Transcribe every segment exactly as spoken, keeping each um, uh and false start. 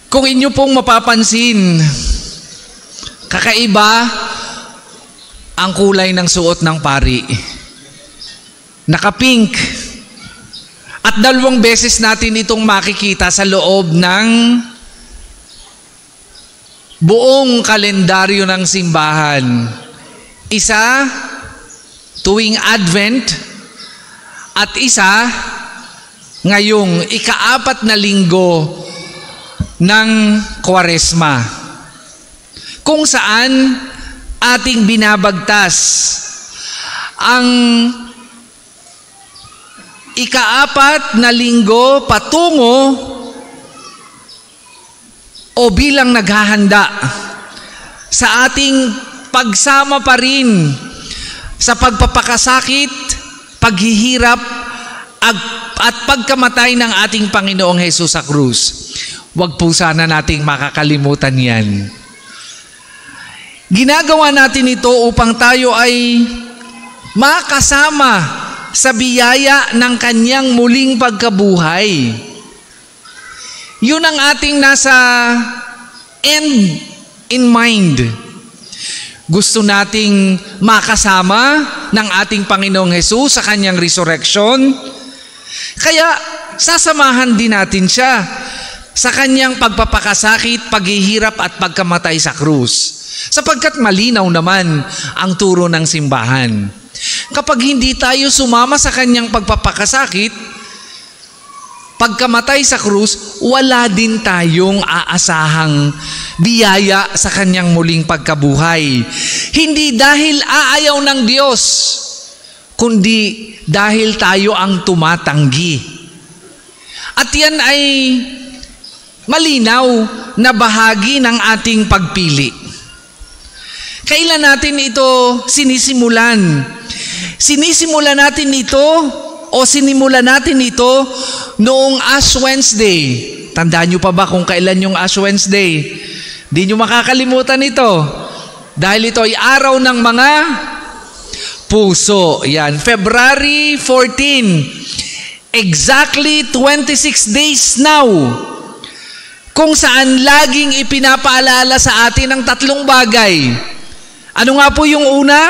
Kung inyo pong mapapansin, kakaiba ang kulay ng suot ng pari. Naka-pink. At dalawang beses natin itong makikita sa loob ng buong kalendaryo ng simbahan. Isa, tuwing Advent, at isa, ngayong ikaapat na linggo ng Kwaresma, kung saan ating binabagtas ang ikaapat na linggo patungo o bilang naghahanda sa ating pagsama pa rin sa pagpapakasakit, paghihirap at pagkamatay ng ating Panginoong Hesus sa krus. Huwag po sana nating makakalimutan yan. Ginagawa natin ito upang tayo ay makasama sa biyaya ng kanyang muling pagkabuhay. Yun ang ating nasa end in mind. Gusto nating makasama ng ating Panginoong Hesus sa kanyang resurrection. Kaya sasamahan din natin siya sa kanyang pagpapakasakit, paghihirap at pagkamatay sa krus. Sapagkat malinaw naman ang turo ng simbahan. Kapag hindi tayo sumama sa kanyang pagpapakasakit, pagkamatay sa krus, wala din tayong aasahang biyaya sa kanyang muling pagkabuhay. Hindi dahil aayaw ng Diyos, kundi dahil tayo ang tumatanggi. At yan ay malinaw na bahagi ng ating pagpili. Kailan natin ito sinisimulan? Sinisimulan natin ito o sinimulan natin ito noong Ash Wednesday. Tandaan nyo pa ba kung kailan yung Ash Wednesday? Di nyo makakalimutan ito. Dahil ito ay araw ng mga puso. Yan, February fourteenth. Exactly twenty-six days now. Kung saan laging ipinapaalala sa atin ang tatlong bagay. Ano nga po yung una?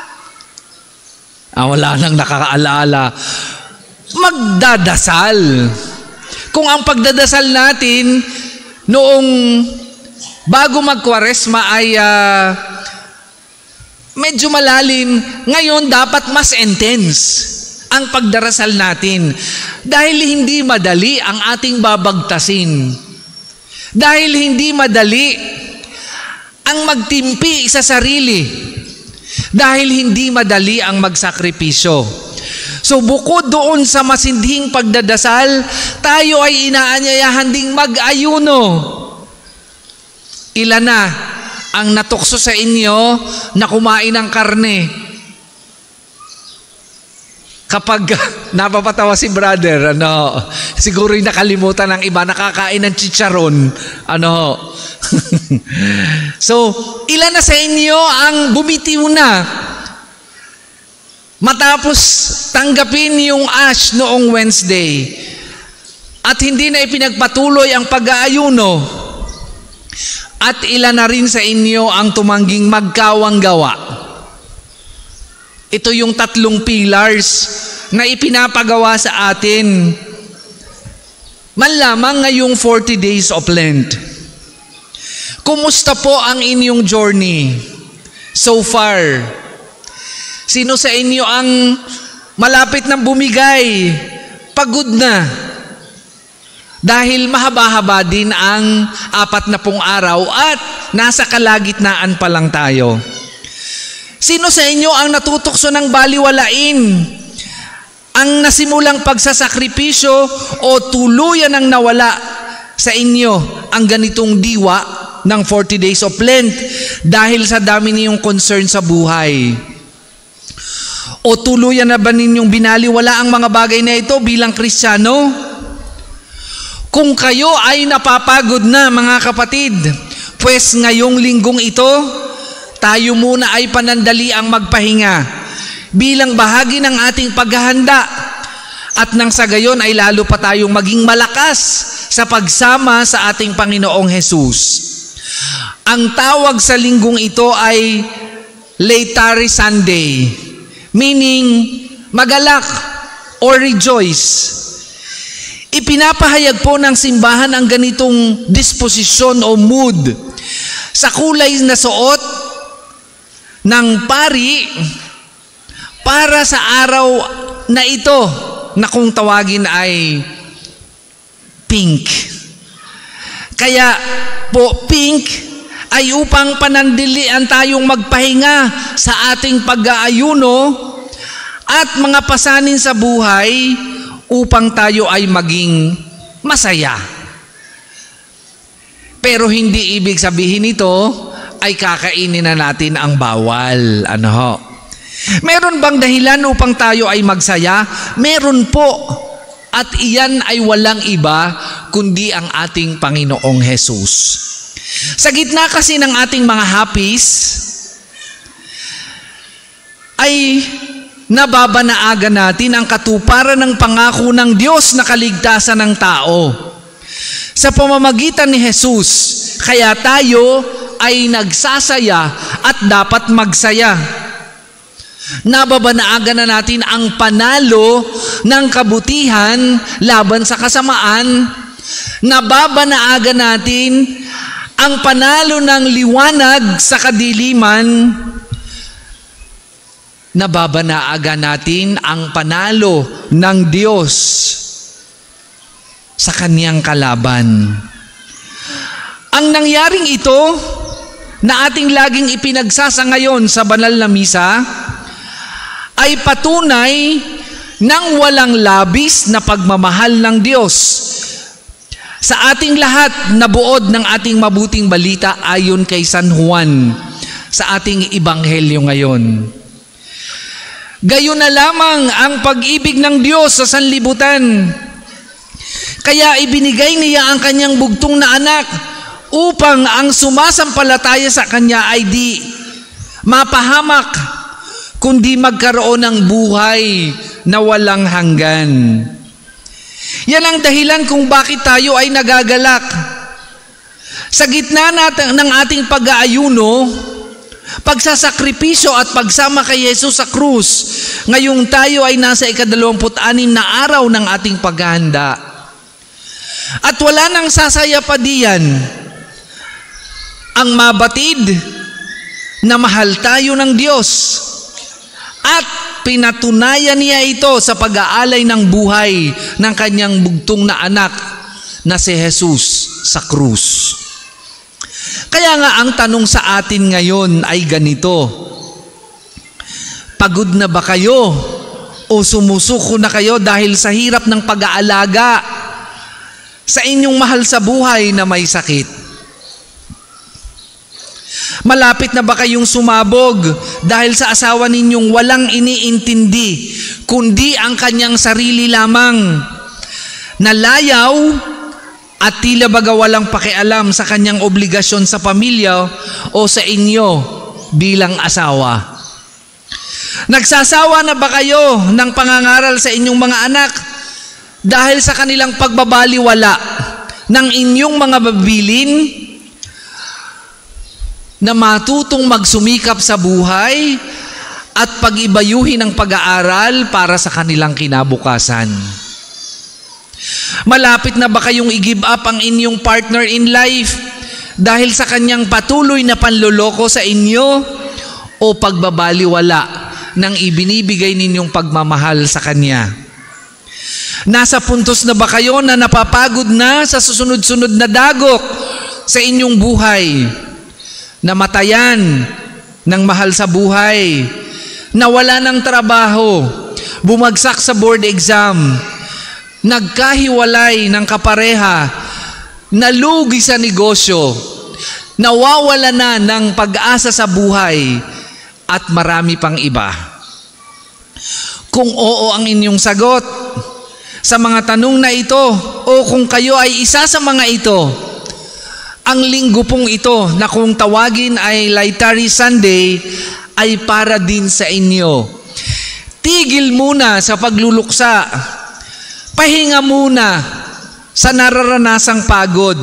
Ah, wala nang nakakaalala. Magdadasal. Kung ang pagdadasal natin noong bago mag-Kwaresma ay uh, medyo malalim, ngayon dapat mas intense ang pagdarasal natin. Dahil hindi madali ang ating babagtasin. Dahil hindi madali ang magtimpi sa sarili. Dahil hindi madali ang magsakripisyo. So bukod doon sa masindhing pagdadasal, tayo ay inaanyayahan ding mag-ayuno. Ilan na ang natukso sa inyo na kumain ng karne? Kapag napapatawa si brother, ano, siguro yung nakalimutan ng iba, nakakain ng chicharon. Ano, so, ilan na sa inyo ang bumitiw na matapos tanggapin yung ash noong Wednesday at hindi na ipinagpatuloy ang pag-aayuno? At ilan na rin sa inyo ang tumangging magkawang gawa? Ito yung tatlong pillars na ipinapagawa sa atin man lamang ngayong forty days of Lent. Kumusta po ang inyong journey so far? Sino sa inyo ang malapit ng bumigay? Pagod na. Dahil mahaba-haba din ang apat na pung araw at nasa kalagitnaan pa lang tayo. Sino sa inyo ang natutokso ng baliwalain? Ang nasimulang pagsasakripisyo o tuluyan ang nawala sa inyo ang ganitong diwa ng forty days of Lent dahil sa dami niyong concern sa buhay? O tuluyan na ba ninyong binaliwala ang mga bagay na ito bilang Kristiyano? Kung kayo ay napapagod na, mga kapatid, pues ngayong linggong ito, tayo muna ay panandali ang magpahinga bilang bahagi ng ating paghahanda at nang sa gayon ay lalo pa tayong maging malakas sa pagsama sa ating Panginoong Hesus. Ang tawag sa linggong ito ay Laetare Sunday, meaning magalak or rejoice. Ipinapahayag po ng simbahan ang ganitong disposisyon o mood sa kulay na suot ng pari para sa araw na ito na kung tawagin ay pink. Kaya po pink ay upang panandilian tayong magpahinga sa ating pag-aayuno at mga pasanin sa buhay upang tayo ay maging masaya. Pero hindi ibig sabihin nito ay kakainin na natin ang bawal. Ano ho? Meron bang dahilan upang tayo ay magsaya? Meron po. At iyan ay walang iba kundi ang ating Panginoong Hesus. Sa gitna kasi ng ating mga hapis, ay nababanaagan natin ang katuparan ng pangako ng Diyos na kaligtasan ng tao. Sa pamamagitan ni Hesus, kaya tayo ay nagsasaya at dapat magsaya. Nababanaagan na natin ang panalo ng kabutihan laban sa kasamaan. Nababanaagan natin ang panalo ng liwanag sa kadiliman. Nababanaagan natin ang panalo ng Diyos sa kaniyang kalaban. Ang nangyaring ito na ating laging ipinagsasa ngayon sa banal na misa ay patunay ng walang labis na pagmamahal ng Diyos sa ating lahat na buod ng ating mabuting balita ayon kay San Juan sa ating ebanghelyo ngayon. Gayon na lamang ang pag-ibig ng Diyos sa sanlibutan. Kaya ibinigay niya ang kanyang bugtong na anak upang ang sumasampalataya sa kanya ay di mapahamak, kundi magkaroon ng buhay na walang hanggan. Yan ang dahilan kung bakit tayo ay nagagalak. Sa gitna natin ng ating pag-aayuno, pagsasakripisyo at pagsama kay Jesus sa krus, ngayong tayo ay nasa ikadalawamput-anim na araw ng ating paghahanda. At wala nang sasaya pa diyan ang mabatid na mahal tayo ng Diyos. At pinatunayan niya ito sa pag-aalay ng buhay ng kanyang bugtong na anak na si Jesus sa krus. Kaya nga ang tanong sa atin ngayon ay ganito: pagod na ba kayo o sumusuko na kayo dahil sa hirap ng pag-aalaga sa inyong mahal sa buhay na may sakit? Malapit na ba kayong sumabog dahil sa asawa ninyong walang iniintindi kundi ang kanyang sarili lamang, nalayaw at tila baga walang pakialam sa kanyang obligasyon sa pamilya o sa inyo bilang asawa? Nagsasawa na ba kayo ng pangangaral sa inyong mga anak dahil sa kanilang pagbabaliwala ng inyong mga babilin na matutong magsumikap sa buhay at pag-ibayuhin ang pag-aaral para sa kanilang kinabukasan? Malapit na ba kayong i-give up ang inyong partner in life dahil sa kanyang patuloy na panloloko sa inyo o pagbabaliwala ng ibinibigay ninyong pagmamahal sa kanya? Nasa puntos na ba kayo na napapagod na sa susunod-sunod na dagok sa inyong buhay? Namatayan ng mahal sa buhay, nawala ng trabaho, bumagsak sa board exam, nagkahiwalay ng kapareha, nalugi sa negosyo, nawawala na ng pag-asa sa buhay, at marami pang iba. Kung oo ang inyong sagot sa mga tanong na ito, o kung kayo ay isa sa mga ito, ang linggo pong ito na kung tawagin ay Laetare Sunday ay para din sa inyo. Tigil muna sa pagluluksa. Pahinga muna sa nararanasang pagod.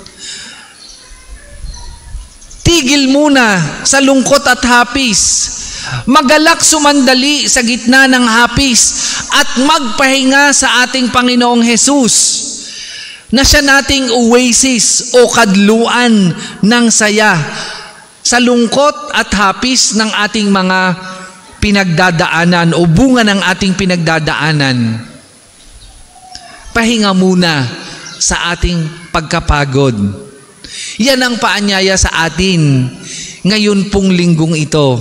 Tigil muna sa lungkot at hapis. Magalak sumandali sa gitna ng hapis at magpahinga sa ating Panginoong Hesus na siya nating oasis o kadluan ng saya sa lungkot at hapis ng ating mga pinagdadaanan o bunga ng ating pinagdadaanan. Pahinga muna sa ating pagkapagod. Yan ang paanyaya sa atin ngayon pong linggong ito.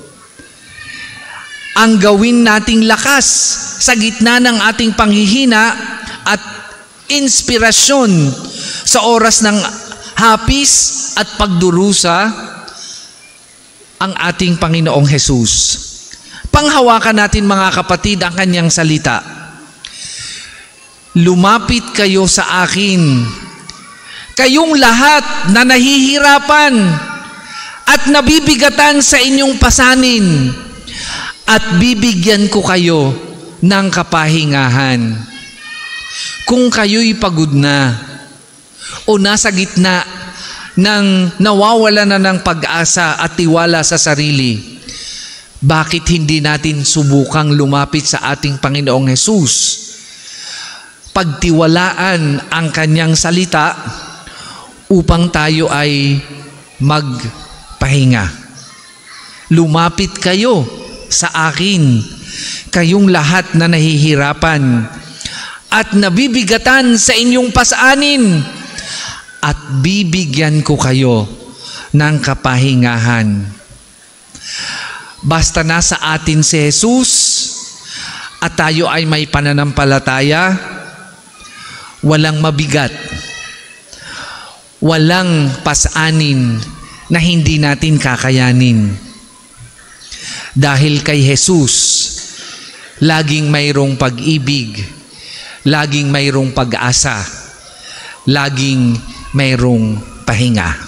Ang gawin nating lakas sa gitna ng ating panghihina at inspirasyon sa oras ng hapis at pagdurusa ang ating Panginoong Hesus. Panghawakan natin mga kapatid ang kanyang salita. Lumapit kayo sa akin, kayong lahat na nahihirapan at nabibigatan sa inyong pasanin, at bibigyan ko kayo ng kapahingahan. Kung kayo'y pagod na o nasa gitna ng nawawala na ng pag-asa at tiwala sa sarili, bakit hindi natin subukang lumapit sa ating Panginoong Hesus? Pagtiwalaan ang kanyang salita upang tayo ay magpahinga. Lumapit kayo sa akin, kayong lahat na nahihirapan at nabibigatan sa inyong pasanin, at bibigyan ko kayo ng kapahingahan. Basta nasa atin si Jesus at tayo ay may pananampalataya, walang mabigat, walang pasanin na hindi natin kakayanin. Dahil kay Jesus, laging mayroong pag-ibig, laging mayroong pag-asa, laging mayroong pahinga.